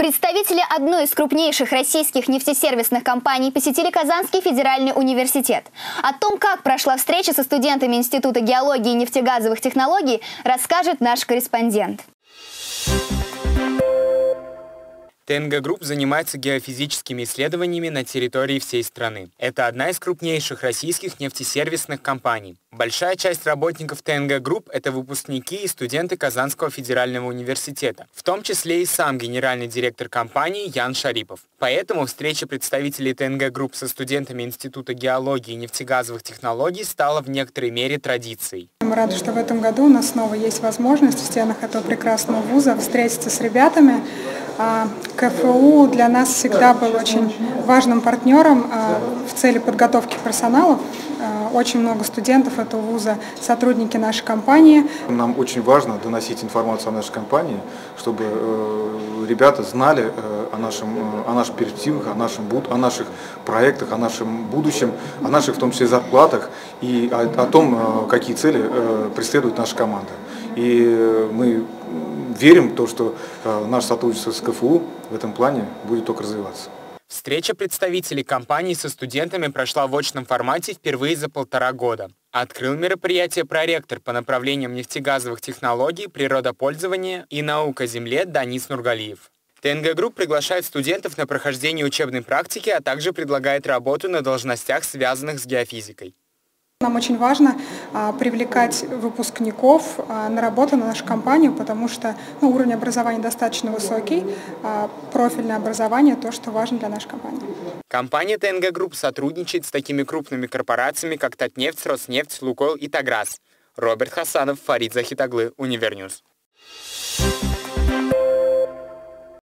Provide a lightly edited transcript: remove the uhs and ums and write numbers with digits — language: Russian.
Представители одной из крупнейших российских нефтесервисных компаний посетили Казанский федеральный университет. О том, как прошла встреча со студентами Института геологии и нефтегазовых технологий, расскажет наш корреспондент. ТНГ Групп занимается геофизическими исследованиями на территории всей страны. Это одна из крупнейших российских нефтесервисных компаний. Большая часть работников ТНГ Групп – это выпускники и студенты Казанского федерального университета, в том числе и сам генеральный директор компании Ян Шарипов. Поэтому встреча представителей ТНГ Групп со студентами Института геологии и нефтегазовых технологий стала в некоторой мере традицией. Мы рады, что в этом году у нас снова есть возможность в стенах этого прекрасного вуза встретиться с ребятами. КФУ для нас всегда был очень важным партнером в цели подготовки персонала. Очень много студентов этого вуза, сотрудники нашей компании. Нам очень важно доносить информацию о нашей компании, чтобы ребята знали о наших перспективах, о наших проектах, о нашем будущем, о наших в том числе зарплатах и о том, какие цели преследует наша команда. И мы верим в то, что наше сотрудничество с КФУ в этом плане будет только развиваться. Встреча представителей компании со студентами прошла в очном формате впервые за 1,5 года. Открыл мероприятие проректор по направлениям нефтегазовых технологий, природопользования и наук о земле Данис Нургалиев. ТНГ Групп приглашает студентов на прохождение учебной практики, а также предлагает работу на должностях, связанных с геофизикой. Нам очень важно привлекать выпускников на работу на нашу компанию, потому что уровень образования достаточно высокий, профильное образование – то, что важно для нашей компании. Компания ТНГ Групп сотрудничает с такими крупными корпорациями, как Татнефть, Роснефть, Лукойл и Таграс. Роберт Хасанов, Фарид Захитаглы, Универньюз.